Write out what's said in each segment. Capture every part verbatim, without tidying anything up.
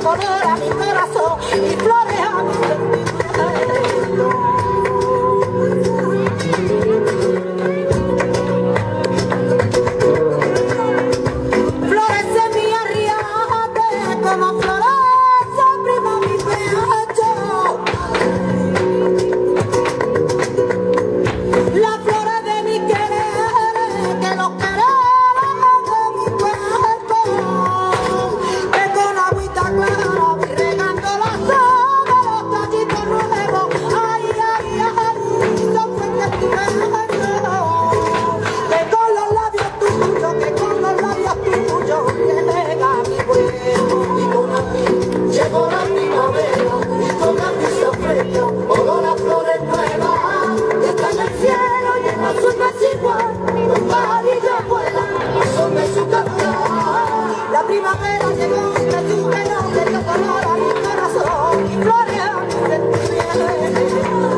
color a mi corazón y flores a mi sentimiento. Florece mi arriate como florece prima mi pecho. La flores de mi querer, que los quereres de mi cuerpo, que con agüita clara voy regando la sombra, los tallitos nuevos, ay, ay, ay, son fuentes tu beso, que con los labios tuyos, que con los labios tuyos, llega mi cuerpo, y con a mí llegó la primavera, y con la brisa fresca, olor a flores nuevas, que está en el cielo y en azul no es igual, los pajarillos vuelan, son de su cantar. La primavera llegó, que tú que no, que dio color a mi corazón, y flores a mi sentimiento.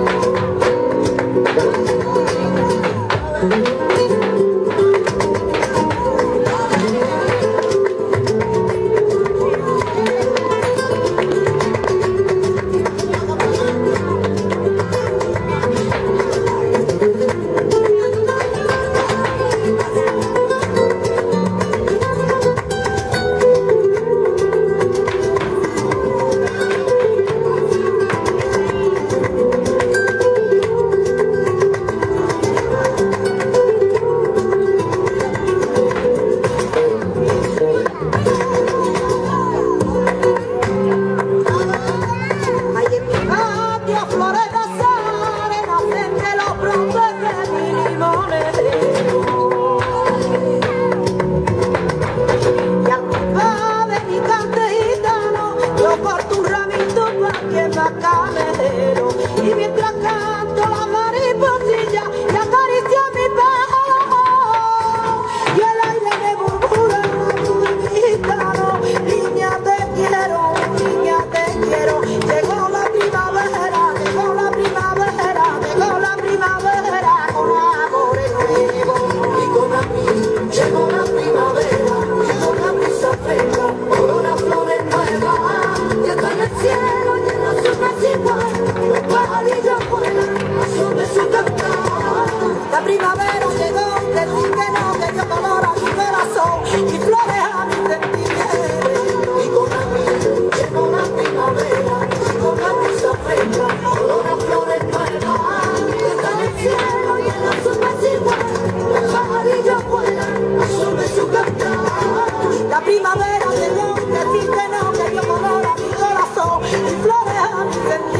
Y mientras canto la mariposilla y acaricia mi pecho, y el aire me murmura tu gitano, niña te quiero, niña te quiero. Llegó la primavera, llegó la primavera, llegó la primavera con amores nuevos. Y con a mí llegó la primavera, y con la brisa fresca, olor a flores nuevas, y está en el cielo y en la azul es igual. Los pajarillos vuelan a son de su cantar. La primavera llegó, que sí que no, que dio color a mi corazón y flores a mi sentimiento. Y con a mí llegó la primavera, y con la brisa fresca, olor a flores nuevas, que está en el cielo y en la azul es igual. Los pajarillos vuelan a son de su cantar. La primavera llegó, que sí que no, que dio color a mi corazón y flores a mi sentimiento.